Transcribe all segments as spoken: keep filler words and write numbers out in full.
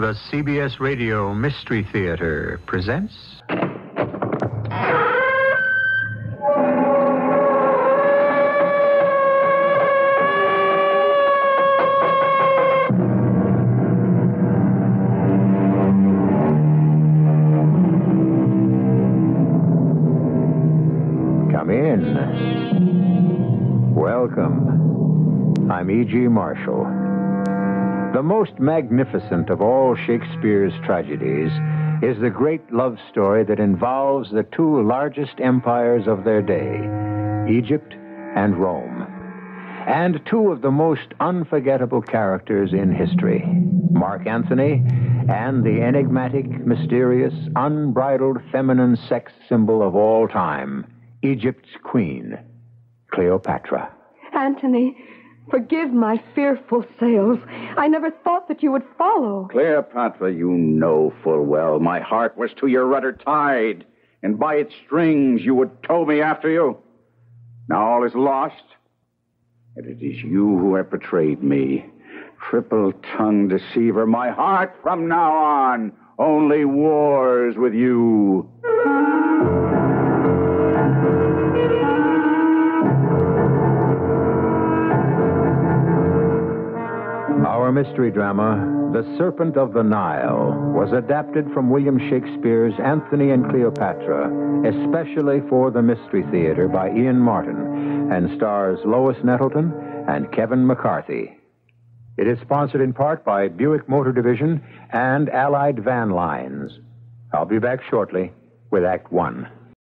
The C B S Radio Mystery Theater presents... Come in. Welcome. I'm E G. Marshall. The most magnificent of all Shakespeare's tragedies is the great love story that involves the two largest empires of their day, Egypt and Rome, and two of the most unforgettable characters in history, Mark Antony and the enigmatic, mysterious, unbridled feminine sex symbol of all time, Egypt's queen, Cleopatra. Antony, forgive my fearful sails. I never thought that you would follow. Cleopatra, you know full well my heart was to your rudder tied, and by its strings you would tow me after you. Now all is lost, and it is you who have betrayed me. Triple-tongued deceiver, my heart from now on only wars with you. Our mystery drama, The Serpent of the Nile, was adapted from William Shakespeare's Antony and Cleopatra, especially for the Mystery Theater by Ian Martin, and stars Lois Nettleton and Kevin McCarthy. It is sponsored in part by Buick Motor Division and Allied Van Lines. I'll be back shortly with Act One.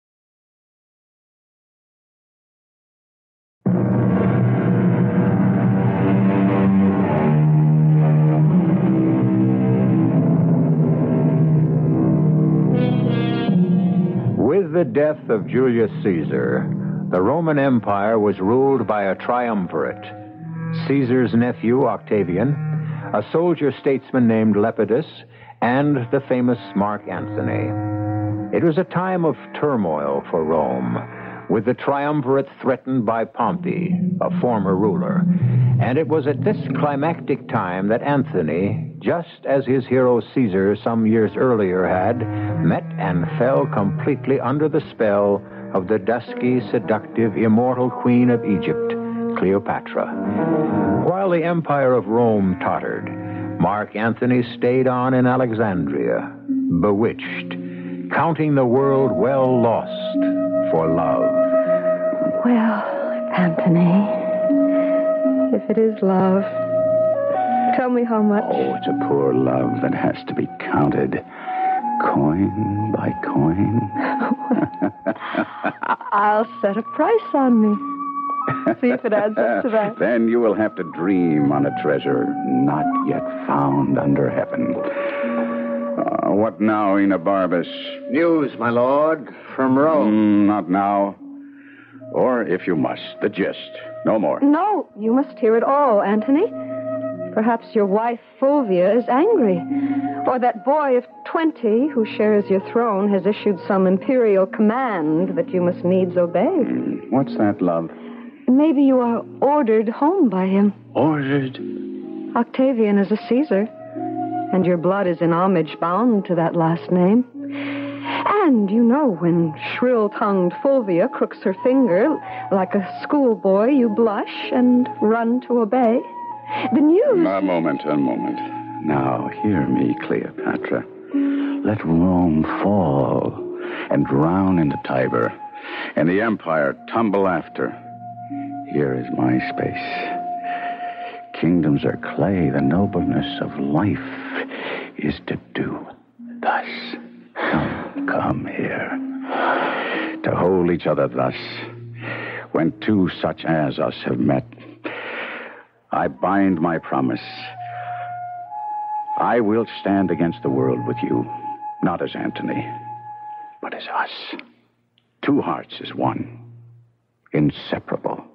With the death of Julius Caesar, the Roman Empire was ruled by a triumvirate. Caesar's nephew, Octavian, a soldier statesman named Lepidus, and the famous Mark Antony. It was a time of turmoil for Rome, with the triumvirate threatened by Pompey, a former ruler. And it was at this climactic time that Antony, just as his hero Caesar some years earlier had, met and fell completely under the spell of the dusky, seductive, immortal queen of Egypt, Cleopatra. While the empire of Rome tottered, Mark Antony stayed on in Alexandria, bewitched, counting the world well lost for love. Well, Antony, if it is love, tell me how much. Oh, it's a poor love that has to be counted, coin by coin. I'll set a price on me. See if it adds up to that. Then you will have to dream on a treasure not yet found under heaven. Uh, what now, Enobarbus? News, my lord, from Rome. Mm, not now. Or, if you must, the gist. No more. No, you must hear it all, Antony. Perhaps your wife, Fulvia, is angry. Or that boy of twenty who shares your throne has issued some imperial command that you must needs obey. Mm, what's that, love? Maybe you are ordered home by him. Ordered? Octavian is a Caesar, and your blood is in homage bound to that last name. And, you know, when shrill-tongued Fulvia crooks her finger like a schoolboy, you blush and run to obey. The news... A moment, a moment. Now, hear me, Cleopatra. Let Rome fall and drown in the Tiber, and the empire tumble after. Here is my space. Kingdoms are clay. The nobleness of life is to do thus. Come, come here. To hold each other thus. When two such as us have met, I bind my promise. I will stand against the world with you, not as Antony, but as us. Two hearts as one. Inseparable.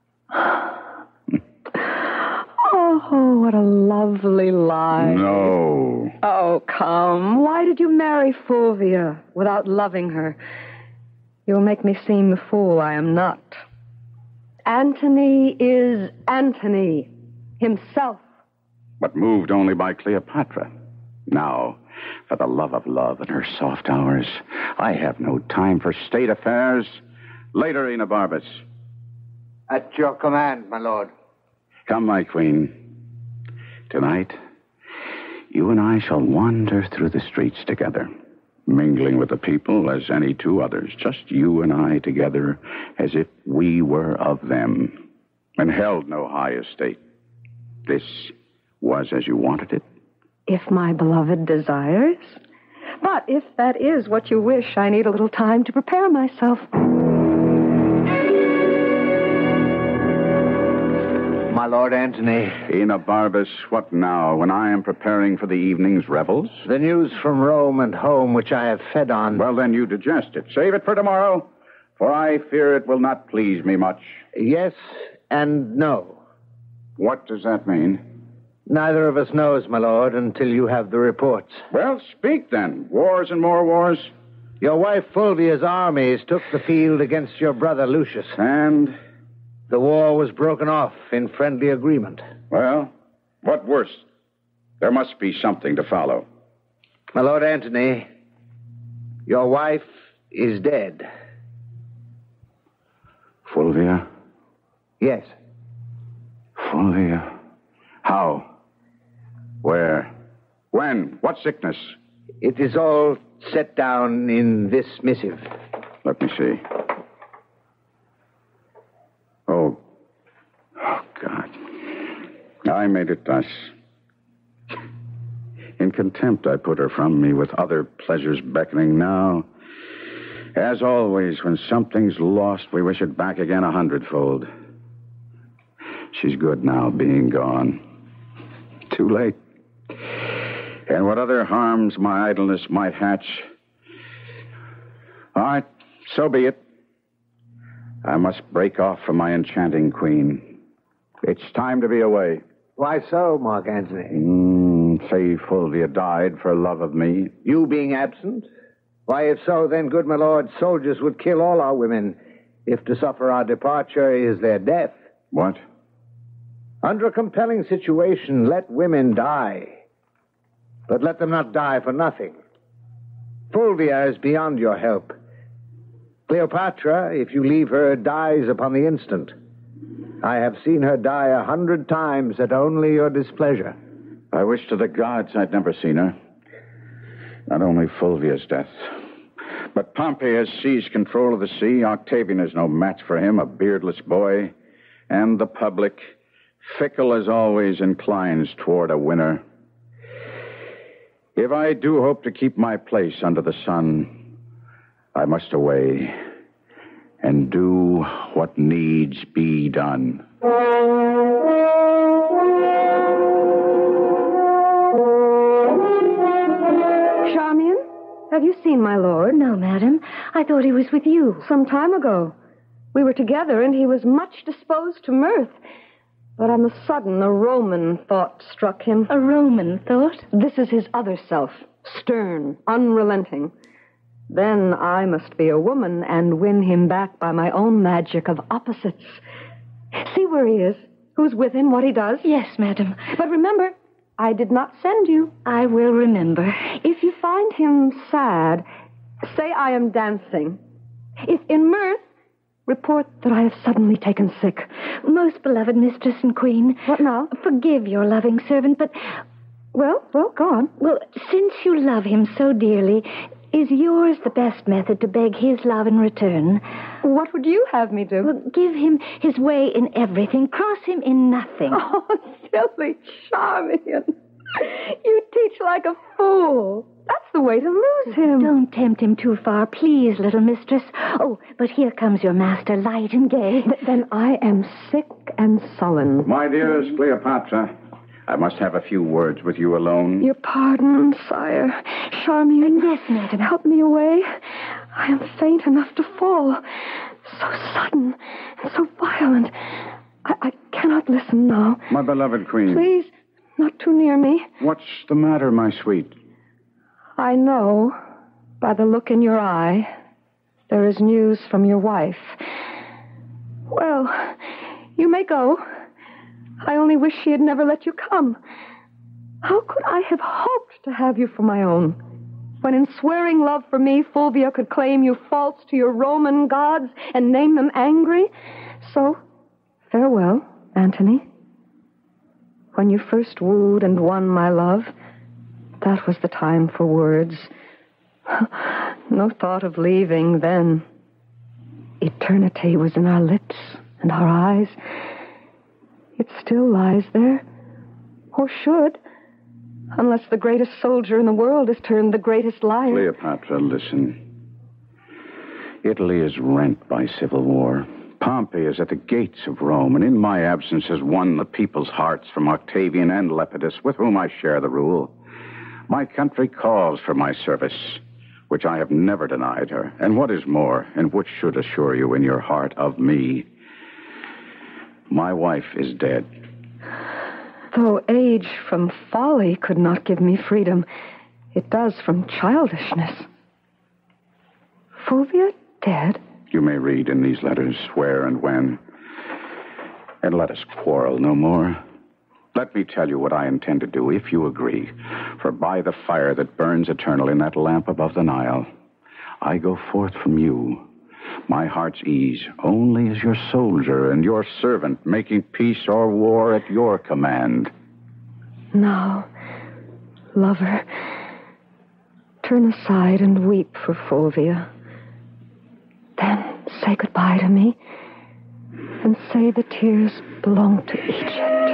Oh, what a lovely lie. No. Oh, come. Why did you marry Fulvia without loving her? You'll make me seem the fool I am not. Antony is Antony himself. But moved only by Cleopatra. Now, for the love of love and her soft hours, I have no time for state affairs. Later, Enobarbus. At your command, my lord. Come, my queen. Tonight, you and I shall wander through the streets together, mingling with the people as any two others, just you and I together, as if we were of them, and held no high estate. This was as you wanted it? If my beloved desires. But if that is what you wish, I need a little time to prepare myself. My lord Antony. Enobarbus, what now, when I am preparing for the evening's revels? The news from Rome and home, which I have fed on. Well, then you digest it. Save it for tomorrow, for I fear it will not please me much. Yes and no. What does that mean? Neither of us knows, my lord, until you have the reports. Well, speak then. Wars and more wars. Your wife Fulvia's armies took the field against your brother Lucius. And? The war was broken off in friendly agreement. Well, what worse? There must be something to follow. My lord Antony, your wife is dead. Fulvia? Yes. Fulvia? How? Where? When? What sickness? It is all set down in this missive. Let me see. Oh. Oh, God. I made it thus. In contempt, I put her from me with other pleasures beckoning now. As always, when something's lost, we wish it back again a hundredfold. She's good now, being gone. Too late. And what other harms my idleness might hatch. All right, so be it. I must break off from my enchanting queen. It's time to be away. Why so, Mark Antony? Mm, say Fulvia died for love of me. You being absent? Why, if so, then, good my lord, soldiers would kill all our women, if to suffer our departure is their death. What? Under a compelling situation, let women die. But let them not die for nothing. Fulvia is beyond your help. Cleopatra, if you leave her, dies upon the instant. I have seen her die a hundred times at only your displeasure. I wish to the gods I'd never seen her. Not only Fulvia's death, but Pompey has seized control of the sea. Octavian is no match for him, a beardless boy. And the public, fickle as always, inclines toward a winner. If I do hope to keep my place under the sun, I must away and do what needs be done. Charmian, have you seen my lord? No, madam. I thought he was with you. Some time ago. We were together, and he was much disposed to mirth. But on the sudden, a Roman thought struck him. A Roman thought? This is his other self, stern, unrelenting. Then I must be a woman and win him back by my own magic of opposites. See where he is, who's with him, what he does. Yes, madam. But remember, I did not send you. I will remember. If you find him sad, say I am dancing. If in mirth, report that I have suddenly taken sick. Most beloved mistress and queen. What now? Forgive your loving servant, but... Well, well, go on. Well, since you love him so dearly, is yours the best method to beg his love in return? What would you have me do? Well, give him his way in everything. Cross him in nothing. Oh, silly Charmian. You teach like a fool. That's the way to lose him. Don't tempt him too far, please, little mistress. Oh, but here comes your master, light and gay. Th- then I am sick and sullen. My dearest Cleopatra, I must have a few words with you alone. Your pardon, sire. Charmian. Yes, madam. Help me away. I am faint enough to fall. So sudden and so violent. I, I cannot listen now. My beloved queen. Please, not too near me. What's the matter, my sweet? I know, by the look in your eye, there is news from your wife. Well, you may go. I only wish she had never let you come. How could I have hoped to have you for my own, when in swearing love for me, Fulvia could claim you false to your Roman gods and name them angry? So, farewell, Antony. When you first wooed and won my love, that was the time for words. No thought of leaving then. Eternity was in our lips and our eyes. It still lies there, or should, unless the greatest soldier in the world is turned the greatest liar. Cleopatra, listen. Italy is rent by civil war. Pompey is at the gates of Rome, and in my absence has won the people's hearts from Octavian and Lepidus, with whom I share the rule. My country calls for my service, which I have never denied her, and what is more, and which should assure you in your heart of me, my wife is dead. Though age from folly could not give me freedom, it does from childishness. Fulvia dead? You may read in these letters where and when. And let us quarrel no more. Let me tell you what I intend to do, if you agree. For by the fire that burns eternal in that lamp above the Nile, I go forth from you, my heart's ease, only as your soldier and your servant, making peace or war at your command. Now, lover, turn aside and weep for Fulvia. Then say goodbye to me, and say the tears belong to Egypt.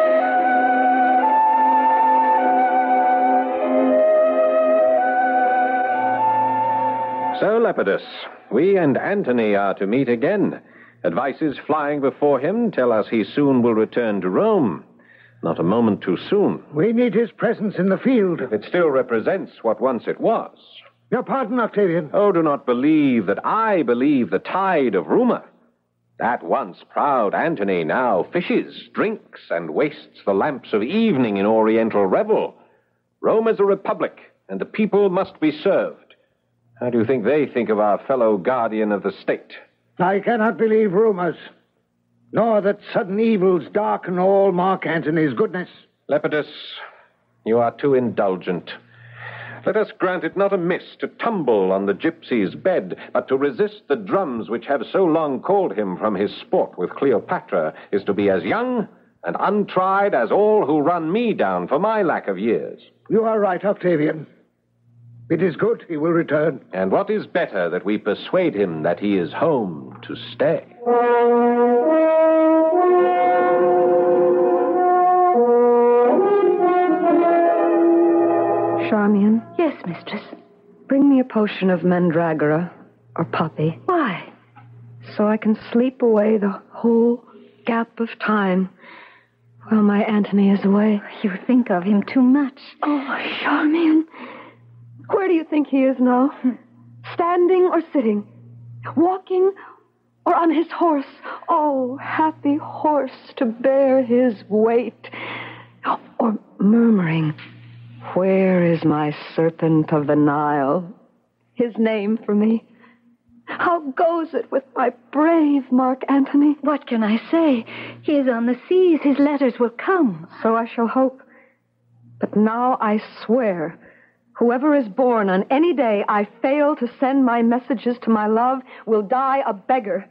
So, Lepidus, we and Antony are to meet again. Advices flying before him tell us he soon will return to Rome. Not a moment too soon. We need his presence in the field. If it still represents what once it was. Your pardon, Octavian. Oh, do not believe that I believe the tide of rumor. That once proud Antony now fishes, drinks, and wastes the lamps of evening in oriental revel. Rome is a republic, and the people must be served. How do you think they think of our fellow guardian of the state? I cannot believe rumors, nor that sudden evils darken all Mark Antony's goodness. Lepidus, you are too indulgent. Let us grant it not amiss to tumble on the gypsy's bed, but to resist the drums which have so long called him from his sport with Cleopatra is to be as young and untried as all who run me down for my lack of years. You are right, Octavian. It is good he will return. And what is better that we persuade him that he is home to stay? Charmian? Yes, mistress. Bring me a potion of mandragora or poppy. Why? So I can sleep away the whole gap of time while my Antony is away. You think of him too much. Oh, Charmian. Where do you think he is now? Standing or sitting? Walking or on his horse? Oh, happy horse to bear his weight. Or murmuring, where is my Serpent of the Nile? His name for me. How goes it with my brave Mark Antony? What can I say? He is on the seas. His letters will come. So I shall hope. But now I swear, whoever is born on any day I fail to send my messages to my love will die a beggar.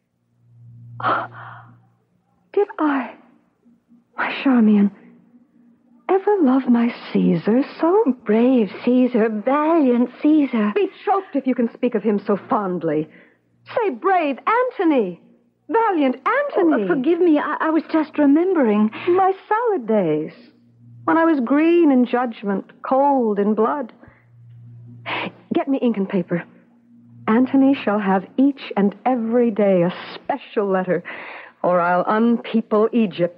Did I, my Charmian, ever love my Caesar so? Brave Caesar, valiant Caesar. Be choked if you can speak of him so fondly. Say brave Antony, valiant Antony. Oh, forgive me, I, I was just remembering. My salad days, when I was green in judgment, cold in blood. Get me ink and paper. Antony shall have each and every day a special letter, or I'll unpeople Egypt.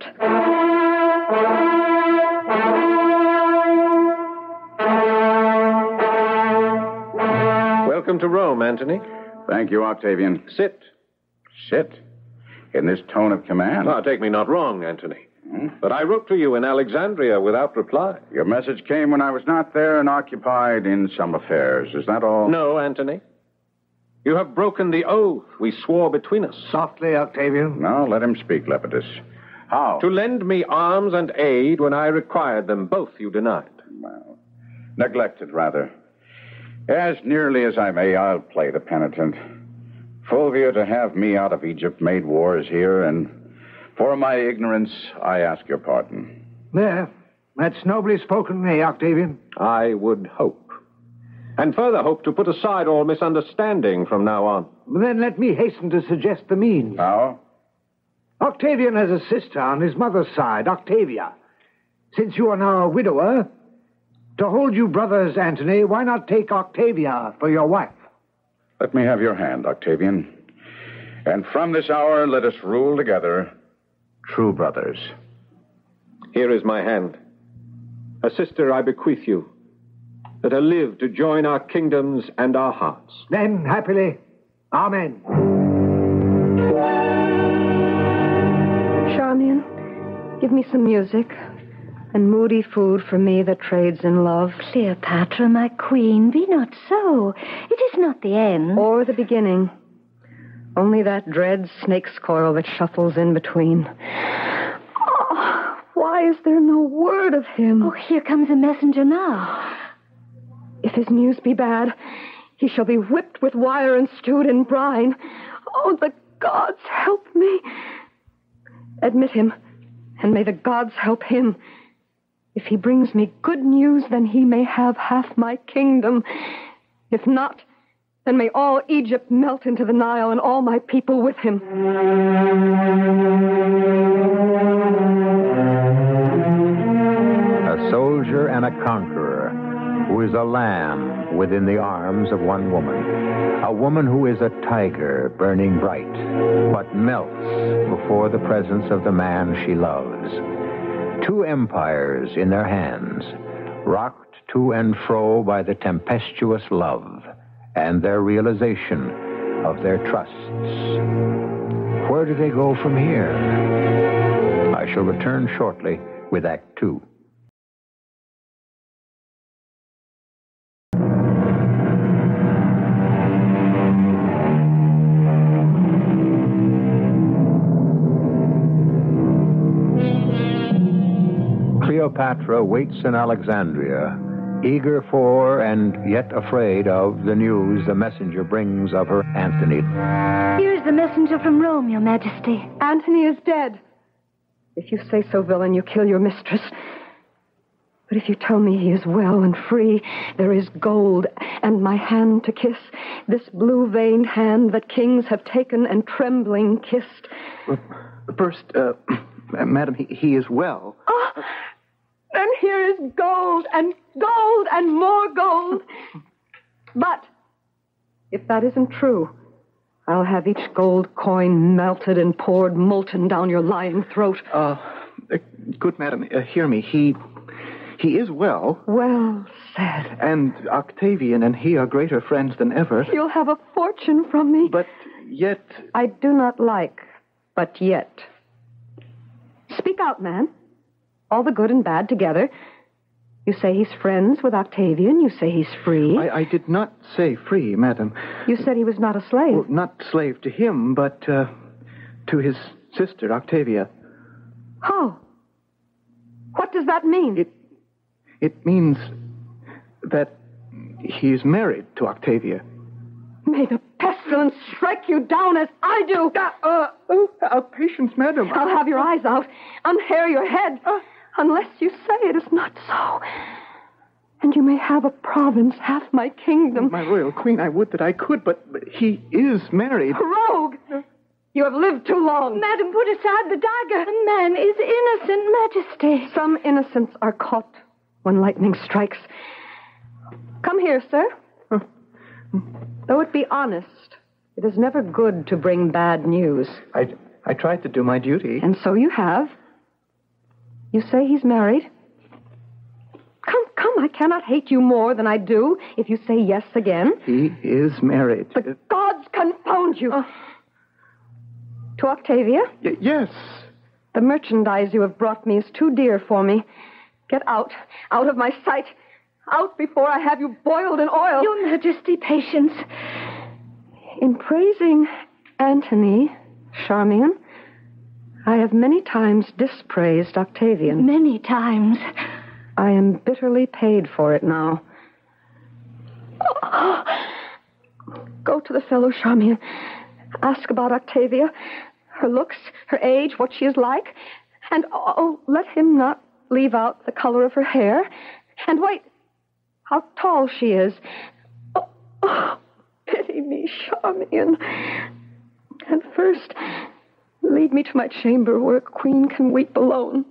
Welcome to Rome, Antony. Thank you, Octavian. Sit. Sit. In this tone of command. Now, take me not wrong, Antony. Hmm? But I wrote to you in Alexandria without reply. Your message came when I was not there and occupied in some affairs. Is that all? No, Antony. You have broken the oath we swore between us. Softly, Octavian. No, let him speak, Lepidus. How? To lend me arms and aid when I required them. Both you denied. Well, neglected, rather. As nearly as I may, I'll play the penitent. Fulvia, to have me out of Egypt made wars here, and for my ignorance, I ask your pardon. There. That's nobly spoken, eh, Octavian? I would hope. And further hope to put aside all misunderstanding from now on. Then let me hasten to suggest the means. How? Octavian has a sister on his mother's side, Octavia. Since you are now a widower, to hold you brothers, Antony, why not take Octavia for your wife? Let me have your hand, Octavian. And from this hour, let us rule together, true brothers. Here is my hand. A sister I bequeath you. Let her live to join our kingdoms and our hearts. Then, happily, amen. Charmian, give me some music and moody food for me that trades in love. Cleopatra, my queen, be not so. It is not the end. Or the beginning. Only that dread snake's coil that shuffles in between. Oh, why is there no word of him? Oh, here comes a messenger now. If his news be bad, he shall be whipped with wire and stewed in brine. Oh, the gods help me. Admit him, and may the gods help him. If he brings me good news, then he may have half my kingdom. If not, then may all Egypt melt into the Nile and all my people with him. A soldier and a conqueror who is a lamb within the arms of one woman. A woman who is a tiger burning bright, but melts before the presence of the man she loves. Two empires in their hands, rocked to and fro by the tempestuous love and their realization of their trusts. Where do they go from here? I shall return shortly with Act Two. Cleopatra waits in Alexandria, eager for and yet afraid of the news the messenger brings of her Antony. Here's the messenger from Rome, Your Majesty. Antony is dead. If you say so, villain, you kill your mistress. But if you tell me he is well and free, there is gold and my hand to kiss, this blue-veined hand that kings have taken and trembling kissed. Well, first, uh, madam, he, he is well. Oh, then here is gold and gold and more gold. But if that isn't true, I'll have each gold coin melted and poured molten down your lying throat. Uh, uh good madam, uh, hear me. He... He is well. Well said. And Octavian and he are greater friends than ever. You'll have a fortune from me. But yet... I do not like, but yet. Speak out, man. All the good and bad together. You say he's friends with Octavian. You say he's free. I, I did not say free, madam. You said he was not a slave. Well, not slave to him, but uh, to his sister, Octavia. How? What does that mean? It... It means that he's married to Octavia. May the pestilence strike you down as I do. Uh, uh, oh, uh, patience, madam. I'll have your eyes out, unhair your head, uh, unless you say it is not so. And you may have a province, half my kingdom. My royal queen, I would that I could, but, but he is married. Rogue! You have lived too long. Madam, put aside the dagger. The man is innocent, Majesty. Some innocents are caught when lightning strikes. Come here, sir. Huh. Though it be honest, it is never good to bring bad news. I, I tried to do my duty. And so you have. You say he's married? Come, come, I cannot hate you more than I do if you say yes again. He is married. The gods confound you. Uh, to Octavia? Y- yes. The merchandise you have brought me is too dear for me. Get out, out of my sight. Out before I have you boiled in oil. Your Majesty, patience. In praising Antony, Charmian, I have many times dispraised Octavian. Many times. I am bitterly paid for it now. Oh. Go to the fellow Charmian. Ask about Octavia, her looks, her age, what she is like. And, oh, let him not leave out the color of her hair. And wait, how tall she is. Oh, oh, pity me, Charmian. And first, lead me to my chamber where a queen can weep alone.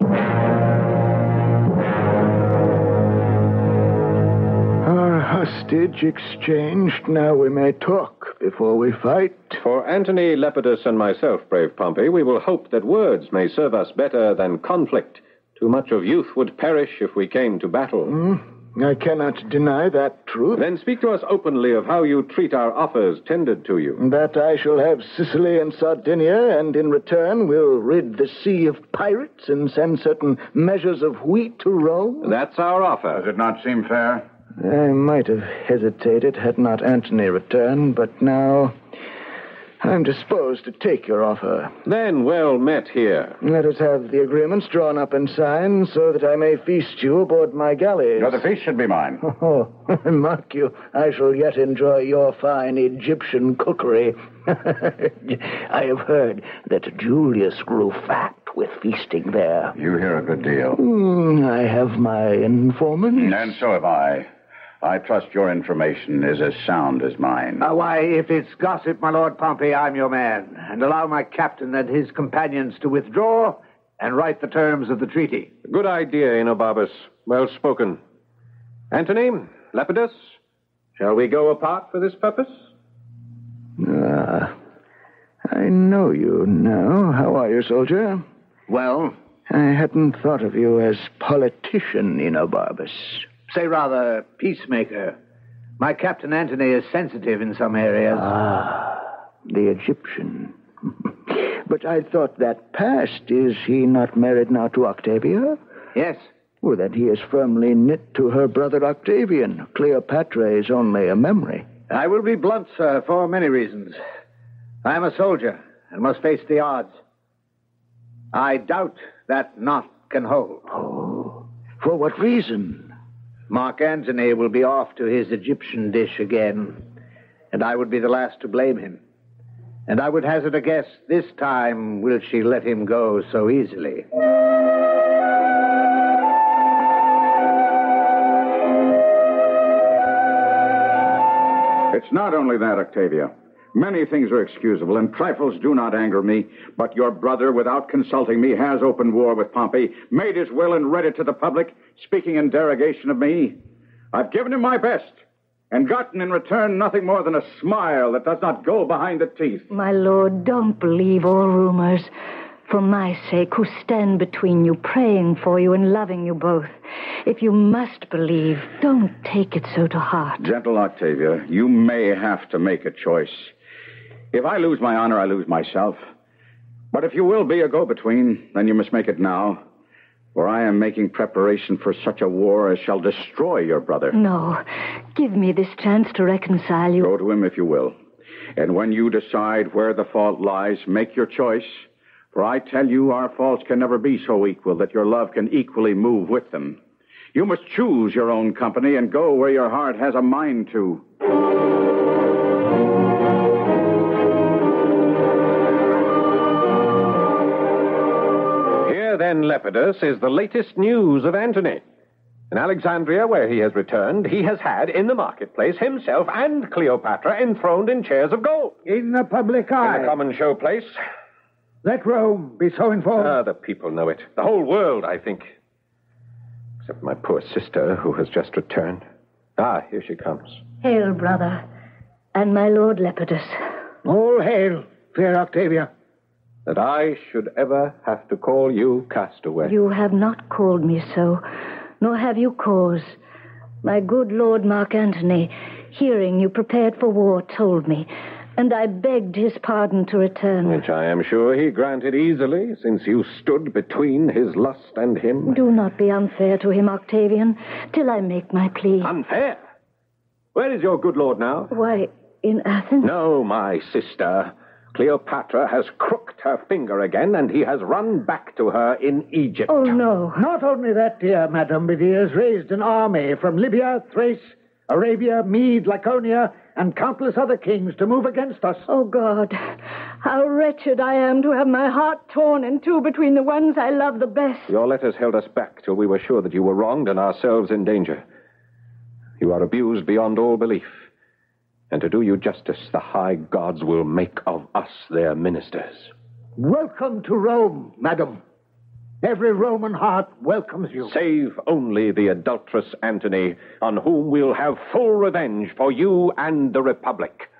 Our hostage exchanged, now we may talk before we fight. For Antony, Lepidus, and myself, brave Pompey, we will hope that words may serve us better than conflict. Too much of youth would perish if we came to battle. Mm, I cannot deny that truth. Then speak to us openly of how you treat our offers tendered to you. That I shall have Sicily and Sardinia, and in return will rid the sea of pirates and send certain measures of wheat to Rome. That's our offer. Does it not seem fair? I might have hesitated had not Antony returned, but now I'm disposed to take your offer. Then well met here. Let us have the agreements drawn up and signed so that I may feast you aboard my galleys. No, the feast should be mine. Oh, mark you, I shall yet enjoy your fine Egyptian cookery. I have heard that Julius grew fat with feasting there. You hear a good deal. Mm, I have my informants. And so have I. I trust your information is as sound as mine. Uh, why, if it's gossip, my Lord Pompey, I'm your man. And allow my captain and his companions to withdraw and write the terms of the treaty. Good idea, Enobarbus. Well spoken. Antony, Lepidus, shall we go apart for this purpose? Ah, I know you now. How are you, soldier? Well, I hadn't thought of you as politician, Enobarbus. say rather peacemaker. My Captain Antony is sensitive in some areas. Ah, the Egyptian. But I thought that passed. Is he not married now to Octavia? Yes. Well, then he is firmly knit to her brother Octavian. Cleopatra is only a memory. I will be blunt, sir, for many reasons. I am a soldier and must face the odds. I doubt that knot can hold. Oh, for what reason? Mark Antony will be off to his Egyptian dish again, and I would be the last to blame him. And I would hazard a guess, this time will she let him go so easily. It's not only that, Octavia. Many things are excusable, and trifles do not anger me. But your brother, without consulting me, has opened war with Pompey, made his will and read it to the public, speaking in derogation of me. I've given him my best, and gotten in return nothing more than a smile that does not go behind the teeth. My lord, don't believe all rumors. For my sake, who stand between you, praying for you and loving you both. If you must believe, don't take it so to heart. Gentle Octavia, you may have to make a choice. If I lose my honor, I lose myself. But if you will be a go-between, then you must make it now. For I am making preparation for such a war as shall destroy your brother. No. Give me this chance to reconcile you. Go to him if you will. And when you decide where the fault lies, make your choice. For I tell you, our faults can never be so equal that your love can equally move with them. You must choose your own company and go where your heart has a mind to. Here, then, Lepidus, is the latest news of Antony. In Alexandria, where he has returned, he has had, in the marketplace, himself and Cleopatra enthroned in chairs of gold. In the public eye. In the common showplace. Let Rome be so informed. Ah, the people know it. The whole world, I think. Except my poor sister, who has just returned. Ah, here she comes. Hail, brother, and my lord Lepidus. All hail, fair Octavia. That I should ever have to call you castaway. You have not called me so, nor have you cause. My good lord Mark Antony, hearing you prepared for war, told me, and I begged his pardon to return. Which I am sure he granted easily, since you stood between his lust and him. Do not be unfair to him, Octavian, till I make my plea. Unfair? Where is your good lord now? Why, in Athens? No, my sister. Cleopatra has crooked snapped her finger again, and he has run back to her in Egypt. Oh, no. Not only that, dear madam, but he has raised an army from Libya, Thrace, Arabia, Mede, Laconia, and countless other kings to move against us. Oh, God, how wretched I am to have my heart torn in two between the ones I love the best. Your letters held us back till we were sure that you were wronged and ourselves in danger. You are abused beyond all belief. And to do you justice, the high gods will make of us their ministers. Welcome to Rome, madam. Every Roman heart welcomes you. Save only the adulterous Antony, on whom we'll have full revenge for you and the Republic.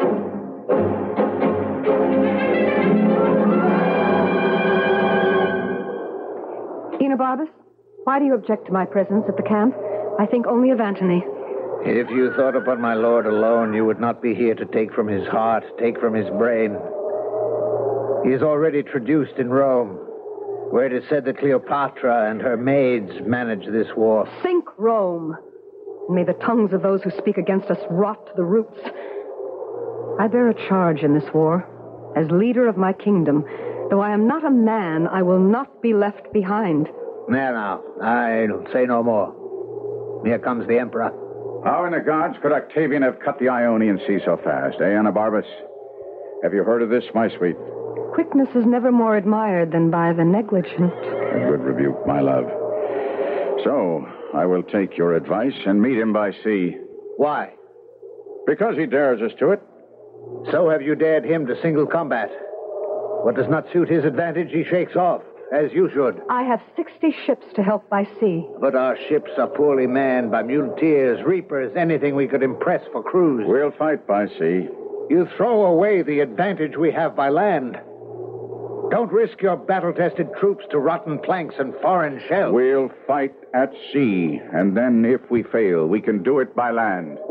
Enobarbus, why do you object to my presence at the camp? I think only of Antony. If you thought upon my lord alone, you would not be here to take from his heart, take from his brain. He is already traduced in Rome, where it is said that Cleopatra and her maids manage this war. Sink Rome. May the tongues of those who speak against us rot to the roots. I bear a charge in this war. As leader of my kingdom, though I am not a man, I will not be left behind. There now, I'll say no more. Here comes the emperor. How in the gods could Octavian have cut the Ionian Sea so fast, eh, Anabarbus? Have you heard of this, my sweet? Quickness is never more admired than by the negligent. A good rebuke, my love. So, I will take your advice and meet him by sea. Why? Because he dares us to it. So have you dared him to single combat. What does not suit his advantage, he shakes off, as you should. I have sixty ships to help by sea. But our ships are poorly manned by muleteers, reapers, anything we could impress for crews. We'll fight by sea. You throw away the advantage we have by land. Don't risk your battle-tested troops to rotten planks and foreign shells. We'll fight at sea, and then if we fail, we can do it by land.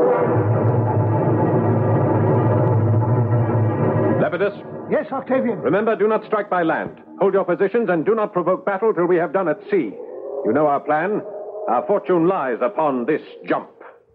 Lepidus? Yes, Octavian. Remember, do not strike by land. Hold your positions and do not provoke battle till we have done at sea. You know our plan. Our fortune lies upon this jump.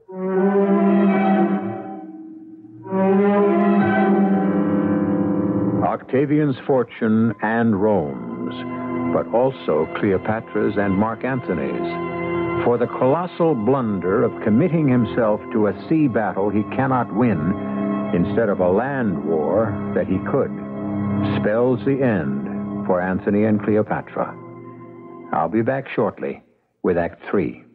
Octavian's fortune and Rome's, but also Cleopatra's and Mark Antony's. For the colossal blunder of committing himself to a sea battle he cannot win instead of a land war that he could, spells the end for Antony and Cleopatra. I'll be back shortly with Act Three.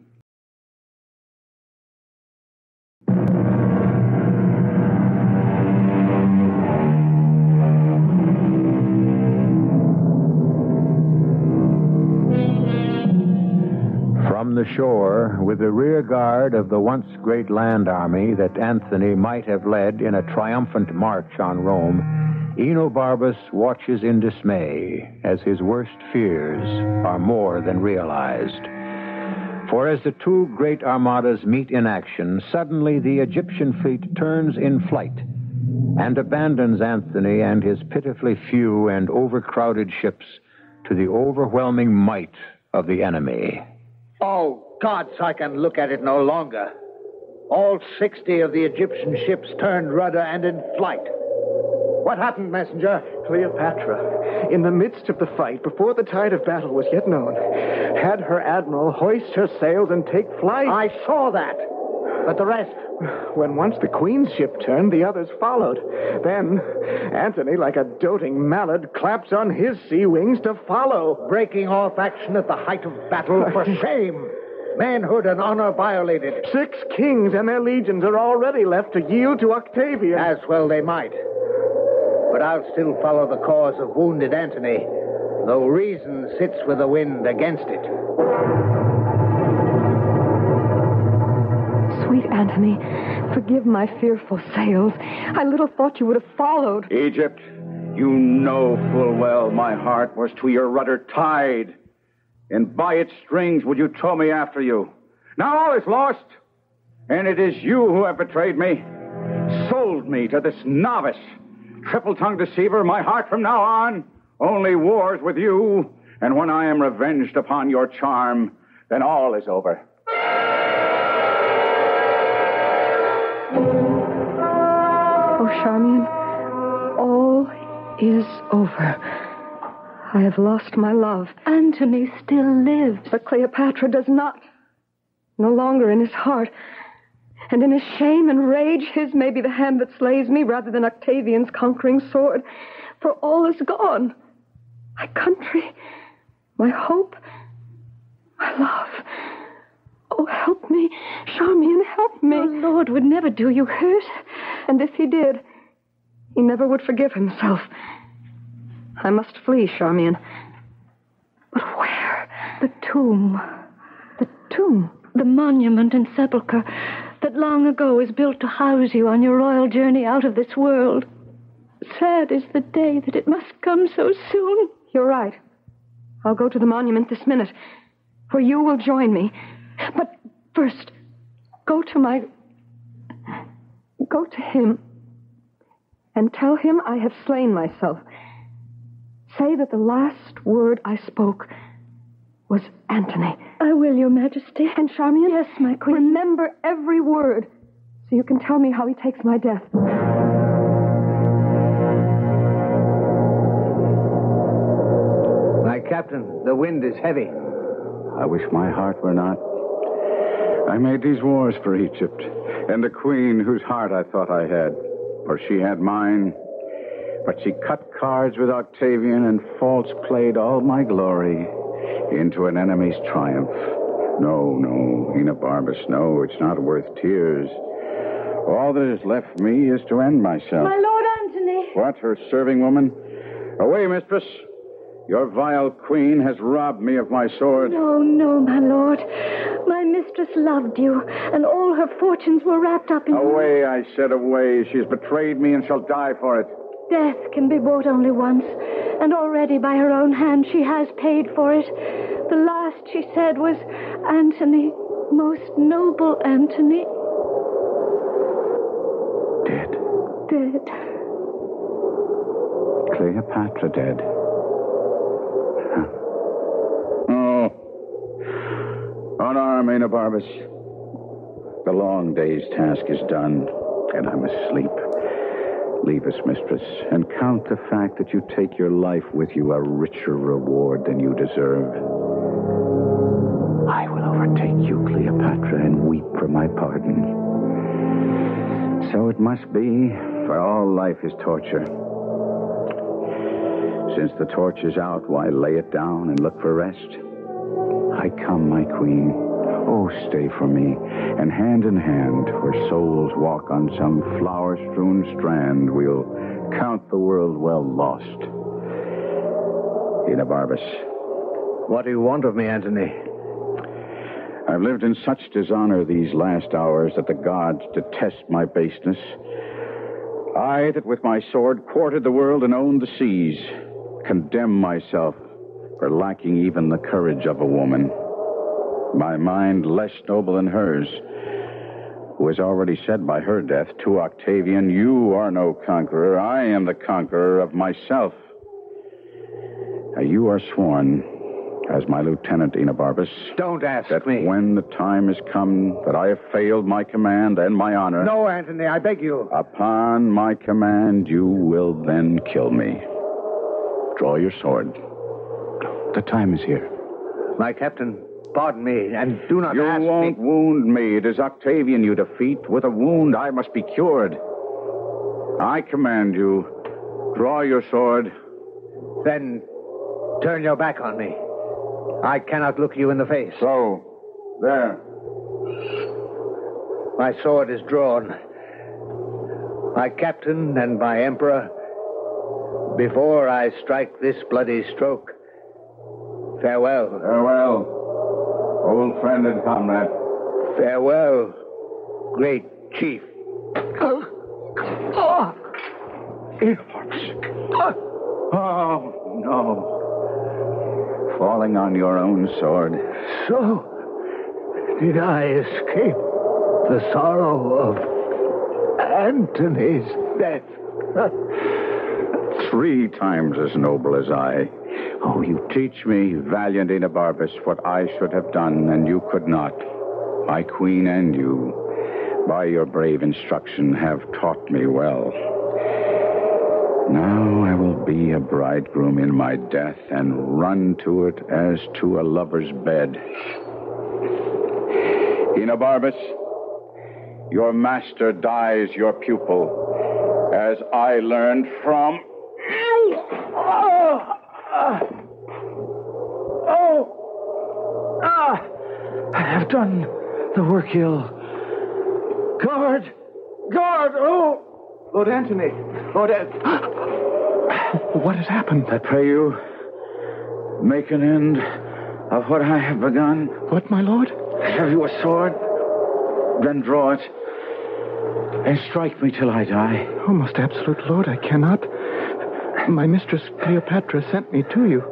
From the shore, with the rear guard of the once great land army that Antony might have led in a triumphant march on Rome, Enobarbus watches in dismay as his worst fears are more than realized. For as the two great armadas meet in action, suddenly the Egyptian fleet turns in flight and abandons Antony and his pitifully few and overcrowded ships to the overwhelming might of the enemy. Oh, gods, I can look at it no longer. All sixty of the Egyptian ships turned rudder and in flight. What happened, messenger? Cleopatra, in the midst of the fight, before the tide of battle was yet known, had her admiral hoist her sails and take flight. I saw that. But the rest? When once the queen's ship turned, the others followed. Then, Antony, like a doting mallard, claps on his sea wings to follow. Breaking off action at the height of battle, for shame. Manhood and honor violated. Six kings and their legions are already left to yield to Octavian. As well they might. But I'll still follow the cause of wounded Antony, though reason sits with the wind against it. Sweet Antony, forgive my fearful sails. I little thought you would have followed. Egypt, you know full well my heart was to your rudder tied, and by its strings would you tow me after you. Now all is lost, and it is you who have betrayed me, sold me to this novice, triple-tongued deceiver. My heart from now on only wars with you, and when I am revenged upon your charm, then all is over. Oh, Charmian, all is over. I have lost my love. Antony still lives. But Cleopatra does not. No longer in his heart. And in his shame and rage, his may be the hand that slays me rather than Octavian's conquering sword. For all is gone. My country, my hope, my love. Oh, help me, Charmian, help me. Our Lord would never do you hurt. And if he did, he never would forgive himself. I must flee, Charmian. But where? The tomb. The tomb? The monument and sepulchre that long ago was built to house you on your royal journey out of this world. Sad is the day that it must come so soon. You're right. I'll go to the monument this minute, where you will join me. But first, go to my... Go to him and tell him I have slain myself. Say that the last word I spoke was Antony. I will, Your Majesty. And Charmian? Yes, my queen. Remember every word, so you can tell me how he takes my death. My captain, the wind is heavy. I wish my heart were not. I made these wars for Egypt, and the queen whose heart I thought I had, for she had mine. But she cut cards with Octavian and false played all my glory into an enemy's triumph. No, no, Enobarbus, no, it's not worth tears. All that is left me is to end myself. My Lord Antony. What, her serving woman? Away, mistress. Your vile queen has robbed me of my sword. No, no, my lord. My mistress loved you, and all her fortunes were wrapped up in you. Away, I said, away. She has betrayed me and shall die for it. Death can be bought only once, and already by her own hand she has paid for it. The last she said was, Antony, most noble Antony. Dead. Dead. Cleopatra dead. Huh. Oh. Unarm, Enobarbus. The long day's task is done, and I must sleep. Leave us, mistress, and count the fact that you take your life with you a richer reward than you deserve. I will overtake you, Cleopatra, and weep for my pardon. So it must be, for all life is torture. Since the torch is out, why lay it down and look for rest? I come, my queen. Oh, stay for me, and hand in hand, where souls walk on some flower-strewn strand, we'll count the world well lost. Enobarbus. What do you want of me, Antony? I've lived in such dishonor these last hours that the gods detest my baseness. I, that with my sword quartered the world and owned the seas, condemn myself for lacking even the courage of a woman. My mind less noble than hers, who has already said by her death to Octavian, you are no conqueror, I am the conqueror of myself. Now, you are sworn, as my lieutenant, Enobarbus, Don't ask that me. when the time has come that I have failed my command and my honor... No, Antony, I beg you. Upon my command, you will then kill me. Draw your sword. The time is here. My captain, pardon me, and do not You ask won't me. wound me. It is Octavian you defeat. With a wound, I must be cured. I command you, draw your sword. Then turn your back on me. I cannot look you in the face. So, there. My sword is drawn. My captain and my emperor, before I strike this bloody stroke, farewell. Farewell, old friend and comrade. Farewell, great chief. Oh, oh, no. Falling on your own sword. So, did I escape the sorrow of Antony's death? Three times as noble as I. Oh, you teach me, valiant Enobarbus, what I should have done, and you could not. My queen and you, by your brave instruction, have taught me well. Now I will be a bridegroom in my death and run to it as to a lover's bed. Enobarbus, your master dies your pupil, as I learned from... Oh! Ah! Oh! Ah! I have done the work ill. Guard! Guard! Oh! Lord Antony! Lord Antony! What has happened? I pray you, make an end of what I have begun. What, my lord? Have you a sword? Then draw it and strike me till I die. Oh, most absolute lord, I cannot. My mistress Cleopatra sent me to you.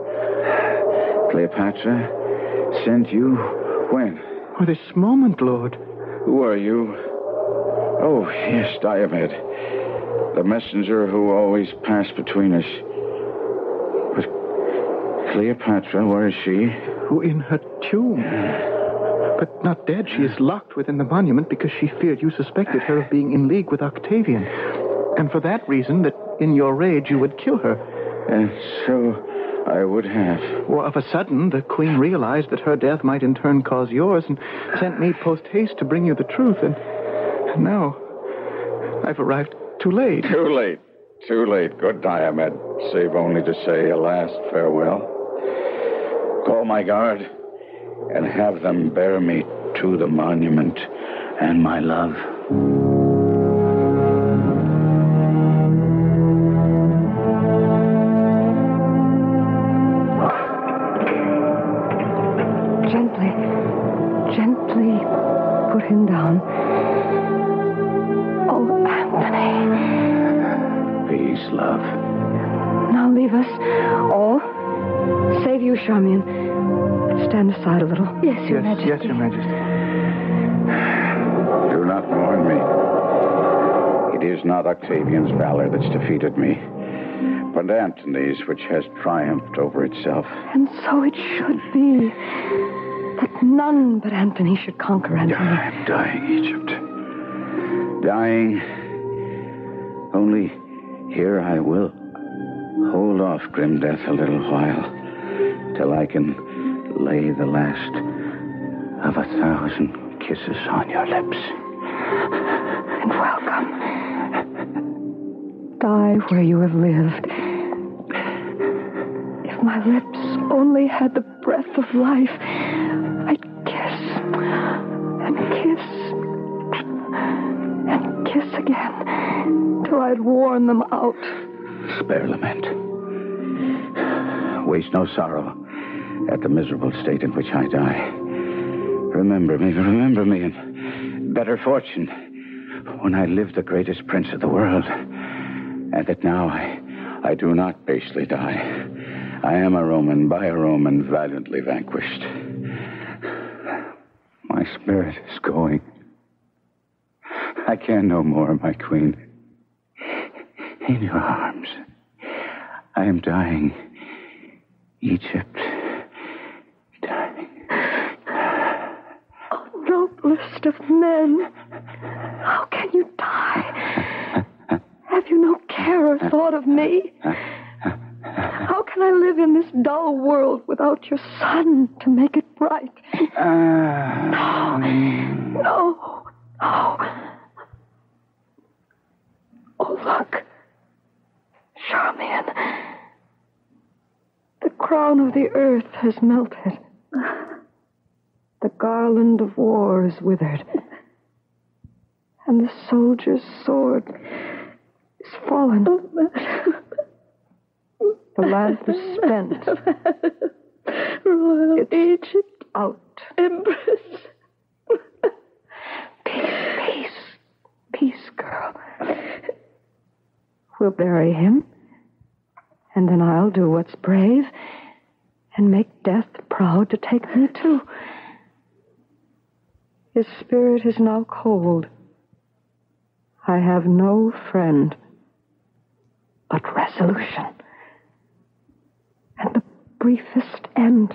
Cleopatra sent you when? Oh, this moment, lord. Who are you? Oh, yes, Diomed. The messenger who always passed between us. But Cleopatra, where is she? Oh, in her tomb. But not dead. She is locked within the monument because she feared you suspected her of being in league with Octavian. And for that reason, that in your rage you would kill her. And so I would have. Well, of a sudden, the queen realized that her death might in turn cause yours and sent me post-haste to bring you the truth. And, and now I've arrived too late. Too late. Too late. Good Diomed, save only to say a last farewell. Call my guard and have them bear me to the monument and my love. Gently, gently put him down. Oh, Antony. Peace, love. Now leave us. All. Save you, Charmian. Stand aside a little. Yes, Your Yes, Majesty. yes, Your Majesty. Do not mourn me. It is not Octavian's valor that's defeated me, but Antony's, which has triumphed over itself. And so it should be. That none but Antony should conquer Antony. I'm dying, Egypt. Dying. Only here I will hold off grim death a little while, till I can lay the last of a thousand kisses on your lips. And welcome. Die where you have lived. If my lips only had the breath of life, I'd kiss and kiss and kiss again till I'd worn them out. Spare lament. Waste no sorrow at the miserable state in which I die. Remember me, remember me in better fortune when I lived the greatest prince of the world, and that now I, I do not basely die. I am a Roman, by a Roman, valiantly vanquished. My spirit is going. I can no more, my queen. In your arms, I am dying. Egypt, dying. Oh, noblest of men, how can you die? Have you no care or thought of me? How can I live in this dull world without your sun to make it bright? No, no, no. Oh, look. Charmian. The crown of the earth has melted. The garland of war is withered. And the soldier's sword is fallen. The lamp is spent. Royal It's Egypt, out. Empress. Peace, peace, peace, girl. We'll bury him, and then I'll do what's brave and make death proud to take me too. His spirit is now cold. I have no friend but resolution and the briefest end.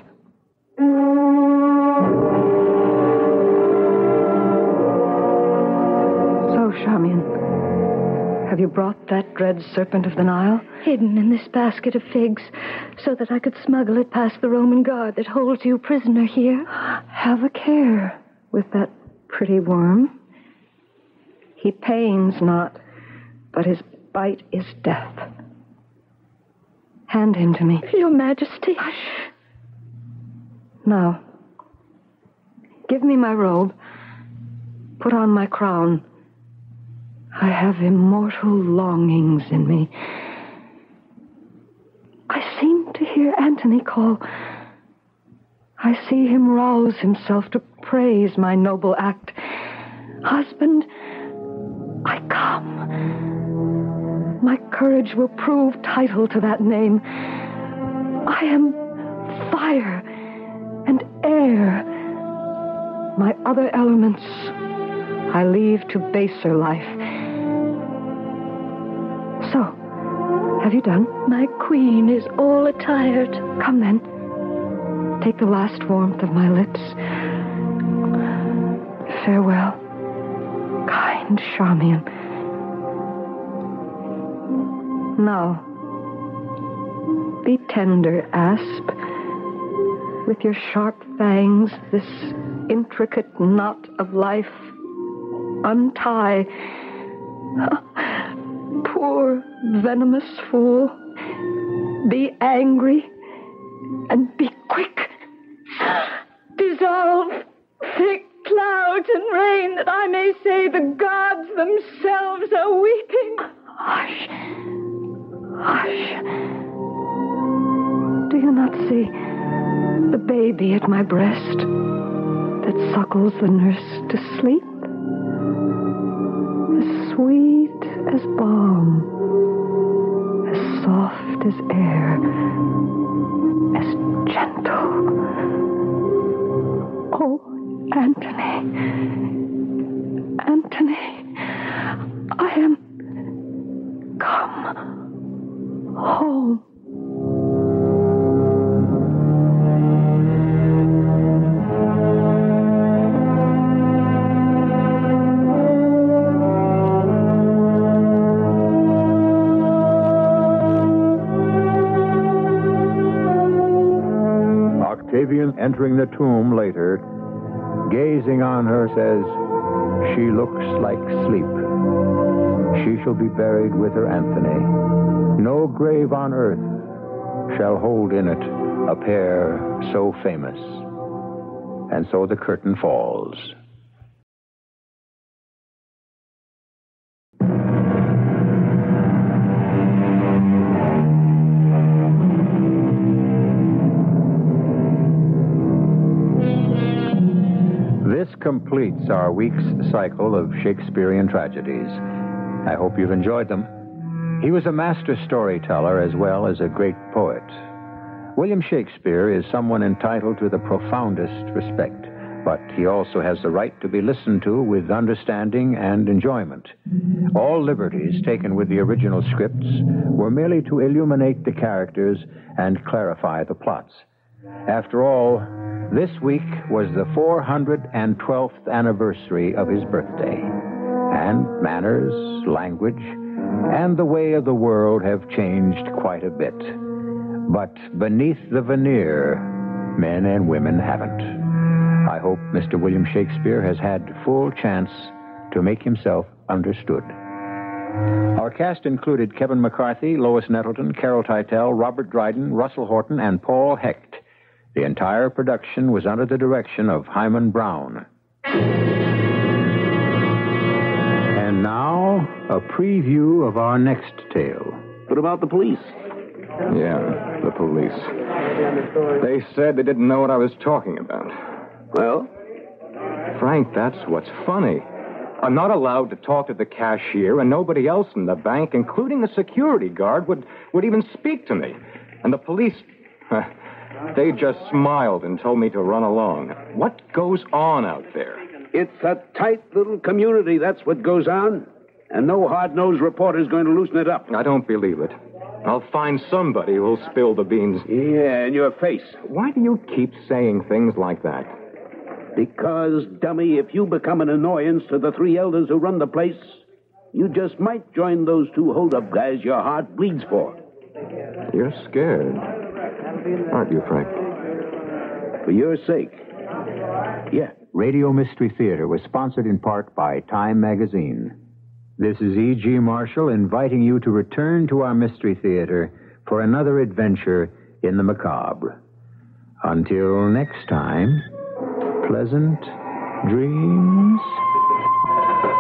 So, Charmian, Have you brought that dread serpent of the Nile? Hidden in this basket of figs, so that I could smuggle it past the Roman guard that holds you prisoner here. Have a care with that pretty worm. He pains not, but his bite is death. Hand him to me. Your Majesty. Hush. Now, give me my robe. Put on my crown. I have immortal longings in me. I seem to hear Antony call. I see him rouse himself to praise my noble act. Husband, I come. My courage will prove title to that name. I am fire and air. My other elements I leave to baser life. So, have you done? My queen is all attired. Come then. Take the last warmth of my lips. Farewell, kind Charmian. Now, be tender, asp. With your sharp fangs, this intricate knot of life untie. Poor venomous fool. Be angry and be quick. Dissolve thick clouds and rain, that I may say the gods themselves are weeping. Hush. Hush. Do you not see the baby at my breast that suckles the nurse to sleep? As sweet as balm, as soft as air, as gentle. Oh, Antony, Antony, I am come home. Octavian, entering the tomb later, gazing on her, says, "She looks like sleep. She shall be buried with her Antony. No grave on earth shall hold in it a pair so famous." And so the curtain falls. This completes our week's cycle of Shakespearean tragedies. I hope you've enjoyed them. He was a master storyteller as well as a great poet. William Shakespeare is someone entitled to the profoundest respect, but he also has the right to be listened to with understanding and enjoyment. All liberties taken with the original scripts were merely to illuminate the characters and clarify the plots. After all, this week was the four hundred twelfth anniversary of his birthday, and manners, language, and the way of the world have changed quite a bit. But beneath the veneer, men and women haven't. I hope Mister William Shakespeare has had full chance to make himself understood. Our cast included Kevin McCarthy, Lois Nettleton, Carol Teitel, Robert Dryden, Russell Horton, and Paul Hecht. The entire production was under the direction of Hyman Brown. And now, a preview of our next tale. What about the police? Yeah, the police. They said they didn't know what I was talking about. Well? Frank, that's what's funny. I'm not allowed to talk to the cashier, and nobody else in the bank, including the security guard, would, would even speak to me. And the police... They just smiled and told me to run along. What goes on out there? It's a tight little community, that's what goes on. And no hard-nosed reporter's going to loosen it up. I don't believe it. I'll find somebody who'll spill the beans. Yeah, in your face. Why do you keep saying things like that? Because, dummy, if you become an annoyance to the three elders who run the place, You just might join those two hold-up guys your heart bleeds for. You're scared, aren't you, Frank? For your sake. Yeah. Radio Mystery Theater was sponsored in part by Time Magazine. This is E G. Marshall inviting you to return to our Mystery Theater for another adventure in the macabre. Until next time, pleasant dreams.